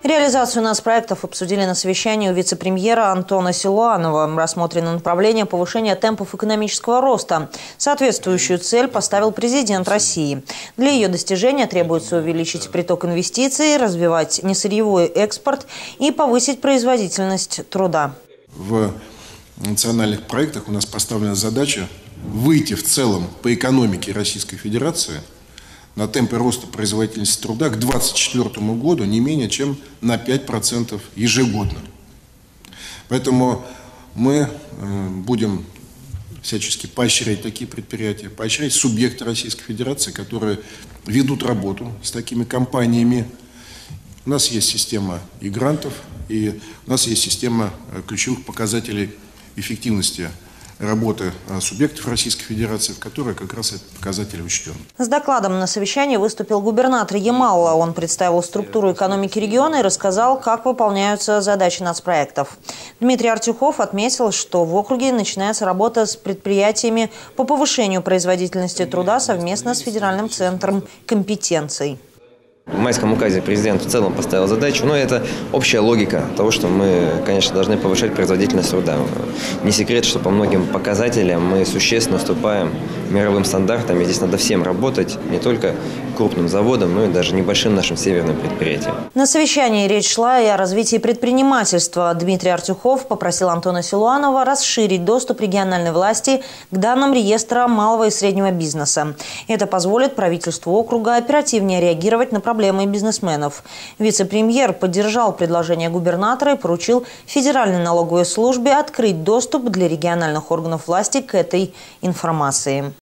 Реализацию нацпроектов обсудили на совещании у вице-премьера Антона Силуанова. Рассмотрено направление повышения темпов экономического роста. Соответствующую цель поставил президент России. Для ее достижения требуется увеличить приток инвестиций, развивать несырьевой экспорт и повысить производительность труда. В национальных проектах у нас поставлена задача выйти в целом по экономике Российской Федерации на темпы роста производительности труда к 2024 году не менее чем на 5% ежегодно. Поэтому мы будем всячески поощрять такие предприятия, поощрять субъекты Российской Федерации, которые ведут работу с такими компаниями. У нас есть система и грантов, и у нас есть система ключевых показателей эффективности работы субъектов Российской Федерации, в которой как раз этот показатель учтен. С докладом на совещании выступил губернатор Ямала. Он представил структуру экономики региона и рассказал, как выполняются задачи нацпроектов. Дмитрий Артюхов отметил, что в округе начинается работа с предприятиями по повышению производительности труда совместно с Федеральным центром компетенций. В майском указе президент в целом поставил задачу, но это общая логика того, что мы, конечно, должны повышать производительность труда. Не секрет, что по многим показателям мы существенно уступаем мировым стандартам, и здесь надо всем работать, не только крупным заводам, но и даже небольшим нашим северным предприятиям. На совещании речь шла и о развитии предпринимательства. Дмитрий Артюхов попросил Антона Силуанова расширить доступ региональной власти к данным реестра малого и среднего бизнеса. Это позволит правительству округа оперативнее реагировать на проблемы бизнесменов. Вице-премьер поддержал предложение губернатора и поручил Федеральной налоговой службе открыть доступ для региональных органов власти к этой информации.